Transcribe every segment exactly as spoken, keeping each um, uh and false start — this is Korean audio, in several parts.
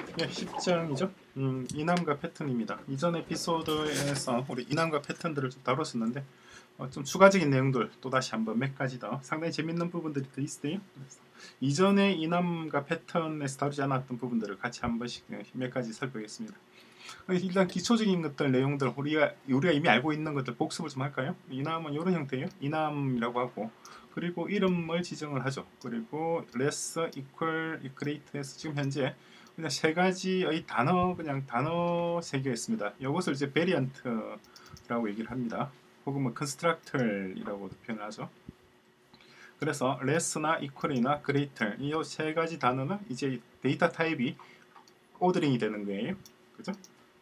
네, 십 장이죠. 음, 이남과 패턴입니다. 이전 에피소드에서 우리 이남과 패턴들을 좀 다뤘었는데 어, 좀 추가적인 내용들 또 다시 한번 몇 가지 더 상당히 재밌는 부분들이 더 있어요. 그래서 이전에 이남과 패턴에서 다루지 않았던 부분들을 같이 한 번씩 몇 가지 살펴보겠습니다. 일단 기초적인 것들 내용들 우리가 우리가 이미 알고 있는 것들 복습을 좀 할까요? 이남은 이런 형태예요. 이남이라고 하고 그리고 이름을 지정을 하죠. 그리고 less, equal, great에서 지금 현재 그냥 세 가지의 단어 그냥 단어 세 개가 있습니다. 이것을 이제 variant라고 얘기를 합니다. 혹은 뭐 constructor이라고도 표현을 하죠. 그래서 less나 equal이나 greater 이 세 가지 단어는 이제 데이터 타입이 오더링이 되는 거예요. 그죠?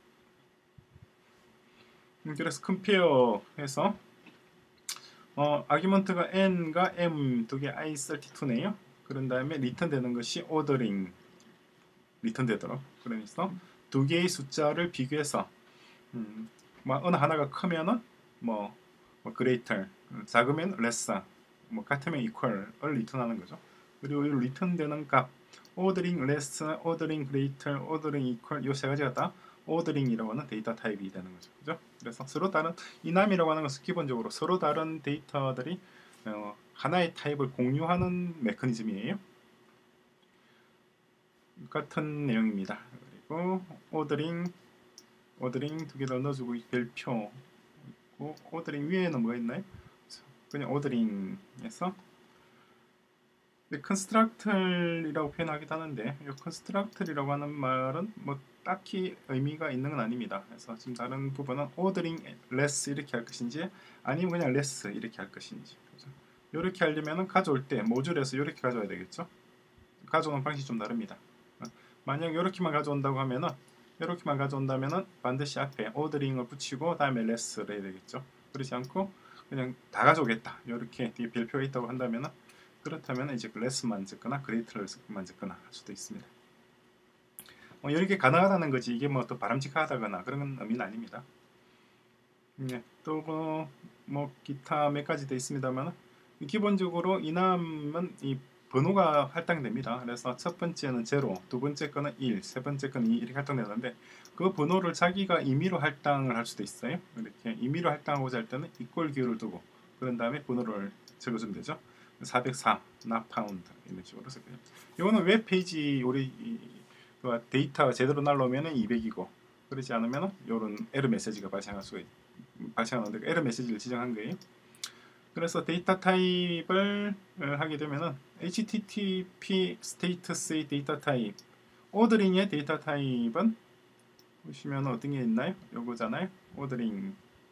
그래서 compare해서 어, 아규먼트가 n과 m 두 개 아이 삼십이네요. 그런 다음에 리턴 되는 것이 ordering 리턴 되도록. 그래서 두 개의 숫자를 비교해서 음, 뭐 어느 하나가 크면은 뭐, 뭐 greater, 작으면 lesser, 뭐 같으면 equal을 리턴하는 거죠. 그리고 이 리턴되는 값 ordering less, ordering greater, ordering equal 이 세 가지가 다 ordering이라고 하는 데이터 타입이 되는 거죠. 그죠? 그래서 서로 다른 이남이라고 하는 것은 기본적으로 서로 다른 데이터들이 어, 하나의 타입을 공유하는 메커니즘이에요. 같은 내용입니다. 그리고 ordering, ordering 두 개 더 넣어주고 별표 있고 ordering 위에는 뭐가 있나요? 그냥 ordering에서 constructor이라고 표현하기도 하는데 이 constructor이라고 하는 말은 뭐 딱히 의미가 있는 건 아닙니다. 그래서 지금 다른 부분은 ordering less 이렇게 할 것인지 아니면 그냥 less 이렇게 할 것인지 그렇죠? 이렇게 하려면 가져올 때 모듈에서 이렇게 가져와야 되겠죠. 가져오는 방식이 좀 다릅니다. 만약 이렇게만 가져온다고 하면은 이렇게만 가져온다면은 반드시 앞에 ordering을 붙이고 다음에 less를 해야 되겠죠. 그렇지 않고 그냥 다 가져오겠다 이렇게 뒤에 별표가 있다고 한다면은 그렇다면 이제 less만 적거나 greater만 적거나 할 수도 있습니다. 어, 이렇게 가능하다는 거지 이게 뭐 또 바람직하다거나 그런 건 의미는 아닙니다. 네, 또 뭐 뭐 기타 몇 가지 더 있습니다만 기본적으로 이남은 이 번호가 할당됩니다. 그래서 첫 번째는 제로, 두 번째 거는 일, 세 번째 거는 이 이렇게 할당되는데 그 번호를 자기가 임의로 할당을 할 수도 있어요. 이렇게 임의로 할당하고자 할 때는 이퀄 기호를 두고 그런 다음에 번호를 적어주면 되죠. 사백사, not pound 이런 식으로 쓸 거예요. 이거는 웹페이지 우리 데이터가 제대로 날라오면 이백이고 그렇지 않으면 이런 에러 메시지가 발생할 수가 있, 발생하는데 에러 메시지를 지정한 거예요. 그래서 데이터 타입을 하게 되면은 에이치티티피 스테이터스의 데이터 타입, 오더링의 데이터 타입은 보시면 어떤 게 있나요? 요거잖아요. 오더링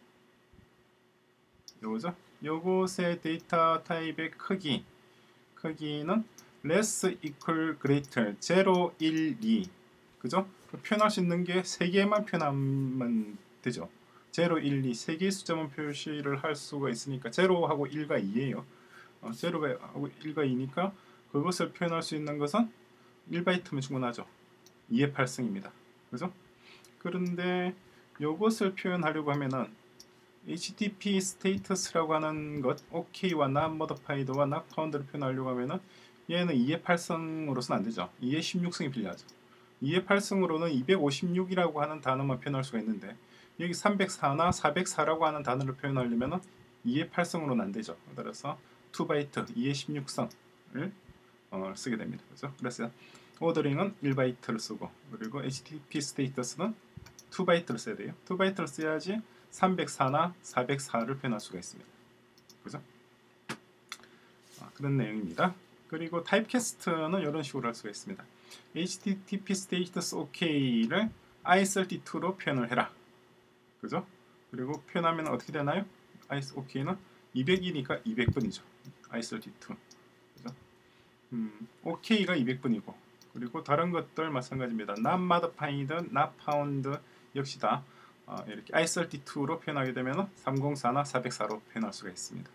요거죠. 요것의 데이터 타입의 크기 크기는 less, equal, greater, 제로, 일, 이 그죠? 표현할 수 있는 게 세 개만 표현하면 되죠. 제로, 일, 이 세 개의 숫자만 표시를 할 수가 있으니까 제로하고 일과 이예요. 어, 제로하고 일과 이니까 그것을 표현할 수 있는 것은 일 바이트면 충분하죠. 이의 팔 승입니다. 그죠? 그런데 이것을 표현하려고 하면은 에이치티티피 스테이터스라고 하는 것 ok와 not modified와 not found를 표현하려고 하면은 얘는 이의 팔 승으로서는 안 되죠. 이의 십육 승이 필요하죠. 이의 팔 승으로는 이백오십육이라고 하는 단어만 표현할 수가 있는데 여기 삼백사나 사백사라고 하는 단어를 표현하려면 이의 팔 승으로는 안 되죠. 그래서 이 바이트, 이의 십육 승을 어, 쓰게 됩니다. 그렇죠? 그래서 오더링은 일 바이트를 쓰고 그리고 에이치티티피 스테이터스는 이 바이트를 써야 돼요. 이 바이트를 써야지 삼백사나 사백사를 표현할 수가 있습니다. 그죠? 아, 그런 내용입니다. 그리고 타입캐스트는 이런 식으로 할 수가 있습니다. 에이치티티피 스테이터스 ok를 아이 삼십이로 표현을 해라. 그죠? 그리고 표현하면 어떻게 되나요? 아이 ok는 이백이니까 이백 번이죠. 아이 삼십이. 그죠? 음, ok가 이백 번이고 그리고 다른 것들 마찬가지입니다. not modified, not found 역시 다 어, 이렇게 아이 삼십이로 표현하게 되면 삼백사나 사백사로 표현할 수가 있습니다.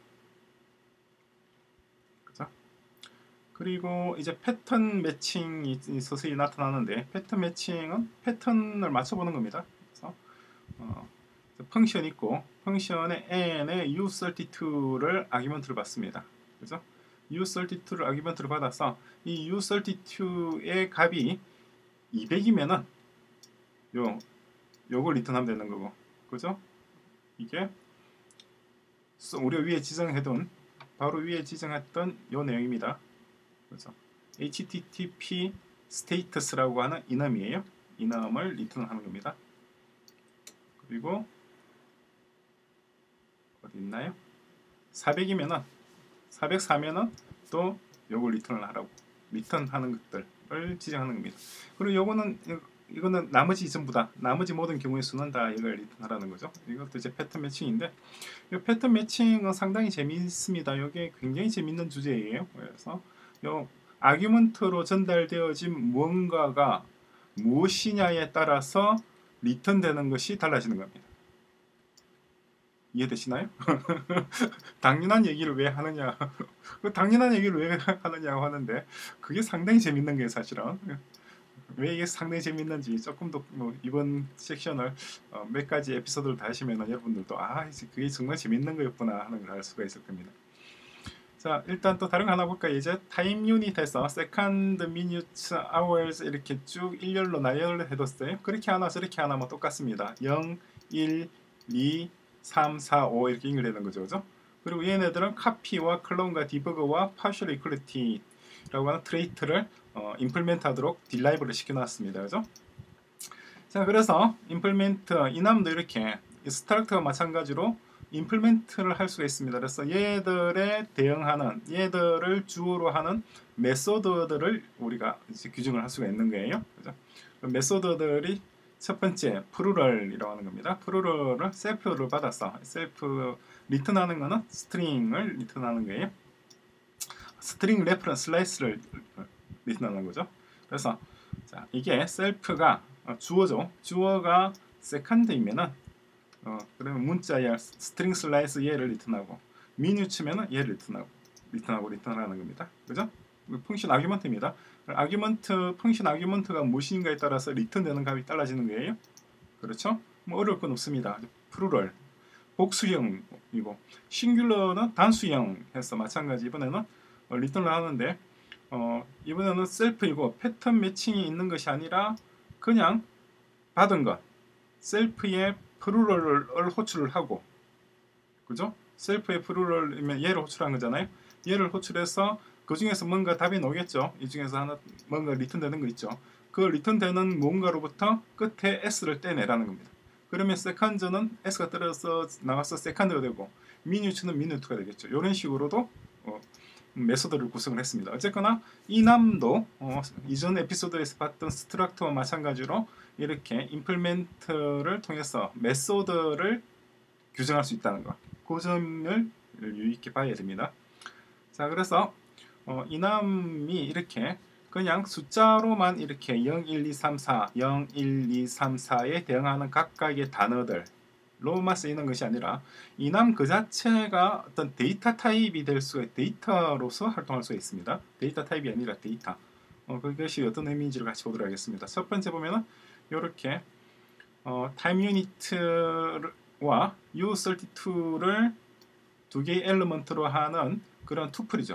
그죠? 그리고 이제 패턴 매칭이 서서히 나타나는데 패턴 매칭은 패턴을 맞춰보는 겁니다. 그래서 어, 펑션 있고 펑션에 n에 유 삼십이를 아규먼트를 받습니다. 그래서 유 삼십이를 아규먼트를 받아서 이 유 삼십이의 값이 이백이면은 요 요걸 리턴하면 되는 거고, 그죠? 이게 우리가 위에 지정해둔 바로 위에 지정했던 요 내용입니다. 그죠? 에이치티티피 스테이터스라고 하는 이넘이에요. 이넘을 리턴하는 겁니다. 그리고 어디 있나요? 사백이면은 사백사면은 또 요걸 리턴을 하라고, 리턴하는 것들을 지정하는 겁니다. 그리고 요거는 이거는 나머지 전부 다, 나머지 모든 경우의 수는 다 이걸 리턴하라는 거죠. 이것도 이제 패턴 매칭인데, 이 패턴 매칭은 상당히 재미있습니다. 이게 굉장히 재밌는 주제예요. 그래서 요 아규먼트로 전달되어진 무언가가 무엇이냐에 따라서 리턴되는 것이 달라지는 겁니다. 이해되시나요? 당연한 얘기를 왜 하느냐, 당연한 얘기를 왜 하느냐고 하는데, 그게 상당히 재밌는 게 사실은, 왜 이게 상당히 재밌는지 조금 더 뭐 이번 섹션을 어 몇 가지 에피소드를 다 하시면 여러분들도 아 그게 정말 재밌는 거였구나 하는 걸 알 수가 있을 겁니다. 자, 일단 또 다른 거 하나 볼까요? 이제 타임 유닛에서 세컨드, 미니트, 아워스 이렇게 쭉 일렬로 나열을 해뒀어요. 그렇게 하나 저렇게 하나 뭐 똑같습니다. 영, 일, 이, 삼, 사, 오 이렇게 연결되는 거죠, 그죠? 그리고 얘네들은 카피와 클론과 디버그와 파셜 이퀄리티라고 하는 트레이트를 어, 임플멘트 하도록 딜라이브를 시켜놨습니다. 그죠? 자, 그래서 임플멘트 이남도 이렇게 스트럭트와 마찬가지로 임플멘트를 할 수가 있습니다. 그래서 얘들에 대응하는, 얘들을 주어로 하는 메소드들을 우리가 이제 규정을 할 수가 있는 거예요. 그죠? 메소드들이 첫 번째 프루럴이라고 하는 겁니다. 프루럴을 셀프를 받아서 셀프 리턴하는 거는 스트링을 리턴하는 거예요. 스트링 레퍼런스 슬라이스를 리턴하는 거죠. 그래서 자, 이게 셀프가 어, 주어죠. 주어가 세컨드이면은 어, 그러면 문자야 스트링 슬라이스 얘를 리턴하고, 미뉴츠면은 얘를 리턴하고 리턴하고 리턴하는 겁니다. 그죠? 펑션 아규먼트입니다. 아규먼트 펑션 아규먼트가 무엇인가에 따라서 리턴되는 값이 달라지는 거예요. 그렇죠? 뭐 어려울 건 없습니다. 프루럴 복수형이고, 싱귤러는 단수형 해서 마찬가지 이번에는 어, 리턴을 하는데 어, 이번에는 셀프이고 패턴 매칭이 있는 것이 아니라 그냥 받은 것 셀프의 프루럴을 호출을 하고, 그죠? 셀프의 프루럴이면 얘를 호출한 거잖아요. 얘를 호출해서 그 중에서 뭔가 답이 나오겠죠. 이 중에서 하나 뭔가 리턴되는 거 있죠. 그 리턴되는 뭔가로부터 끝에 s를 떼내라는 겁니다. 그러면 세컨드는 s가 떨어져서 나와서 세컨드가 되고, 미뉴트는 미뉴트가 되겠죠. 이런 식으로도 어, 메소드를 구성을 했습니다. 어쨌거나 이남도 어, 이전 에피소드에서 봤던 스트럭트와 마찬가지로 이렇게 임플멘트를 통해서 메소드를 규정할 수 있다는 것, 그 점을 유의 있게 봐야 됩니다. 자, 그래서 어, 이남이 이렇게 그냥 숫자로만 이렇게 영, 일, 이, 삼, 사, 영, 일, 이, 삼, 사에 대응하는 각각의 단어들 로만 쓰이는 것이 아니라 이남 그 자체가 어떤 데이터 타입이 될 수가, 데이터로서 활동할 수가 있습니다. 데이터 타입이 아니라 데이터. 어, 그것이 어떤 의미인지를 같이 보도록 하겠습니다. 첫 번째 보면은 이렇게 어, 타임 유니트와 유 삼십이를 두 개의 엘리먼트로 하는 그런 투플이죠.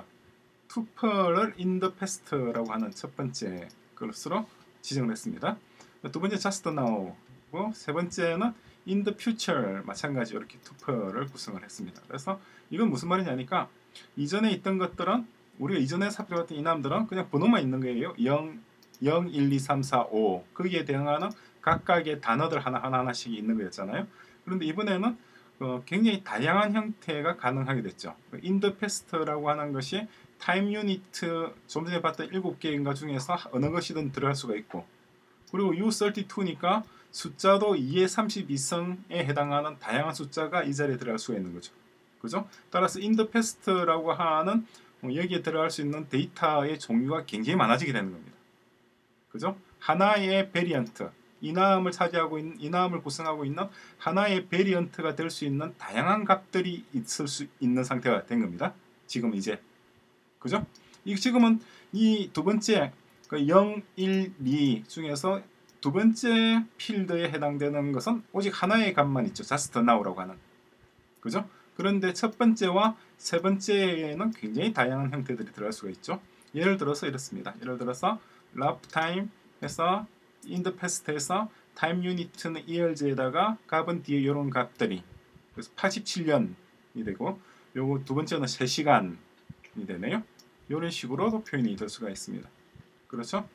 투플을 in the past라고 하는 첫 번째 것으로 지정을 했습니다. 두 번째 just now고, 세 번째는 in the future 마찬가지 이렇게 투플을 구성을 했습니다. 그래서 이건 무슨 말이냐니까 이전에 있던 것들은 우리가 이전에 살펴봤던 이남들은 그냥 번호만 있는 거예요. 영, 영, 일, 이, 삼, 사, 오 거기에 대응하는 각각의 단어들 하나하나 하나씩 있는 거였잖아요. 그런데 이번에는 어, 굉장히 다양한 형태가 가능하게 됐죠. in the past라고 하는 것이 타임 유니트 좀 전에 봤던 일곱 개인가 중에서 어느 것이든 들어갈 수가 있고, 그리고 유 삼십이니까 숫자도 이의 삼십이 성에 해당하는 다양한 숫자가 이 자리에 들어갈 수가 있는 거죠. 그죠? 따라서 in the past라고 하는 여기에 들어갈 수 있는 데이터의 종류가 굉장히 많아지게 되는 겁니다. 그죠? 하나의 베리언트, 이남을 차지하고 있는, 이남을 구성하고 있는 하나의 베리언트가 될 수 있는 다양한 값들이 있을 수 있는 상태가 된 겁니다. 지금 이제. 그죠? 이 지금은 이 두 번째 그 영, 일, 이 중에서 두 번째 필드에 해당되는 것은 오직 하나의 값만 있죠. just now라고 하는. 그죠? 그런데 첫 번째와 세 번째에는 굉장히 다양한 형태들이 들어갈 수가 있죠. 예를 들어서 이렇습니다. 예를 들어서 lap time 해서 in the past에서 타임 유니트는 years에다가 값은 뒤에 이런 값들이 그래서 팔십칠 년이 되고 요거 두 번째는 세 시간이 되네요. 이런 식으로도 표현이 될 수가 있습니다. 그렇죠?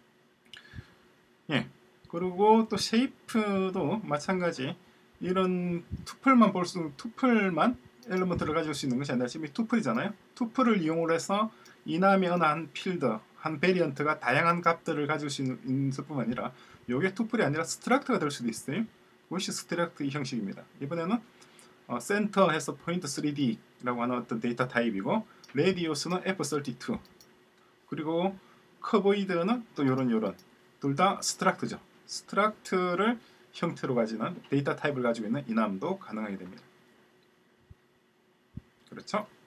예. 그리고 또 쉐이프도 마찬가지 이런 투플만 볼 수, 투플만 엘리먼트를 가질 수 있는 것이 아니라 지금 투플이잖아요. 투플을 이용을 해서 이남의 어느 한 필드, 한 베리언트가 다양한 값들을 가질 수 있는 뿐만 아니라 이게 투플이 아니라 스트럭트가 될 수도 있어요. 그것이 스트럭트 형식입니다. 이번에는 어, 센터 해서 포인트 쓰리디라고 하는 어떤 데이터 타입이고 레디오스는 에프 삼십이 그리고 커보이드는 또 요런 요런 둘 다 스트럭트죠. 스트럭트를 형태로 가지는 데이터 타입을 가지고 있는 이남도 가능하게 됩니다. 그렇죠?